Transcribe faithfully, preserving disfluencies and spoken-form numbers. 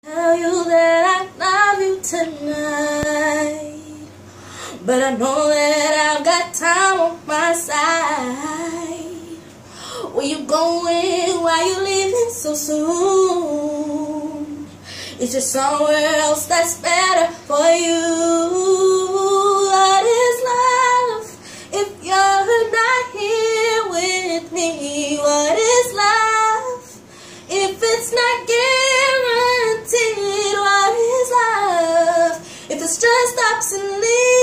Tell you that I love you tonight, but I know that I've got time on my side. Where you going? Why you leaving so soon? Is there somewhere else that's better for you? What is love if you're not here with me? What is love if it's not guaranteed? What is love if it's just ups and leaves?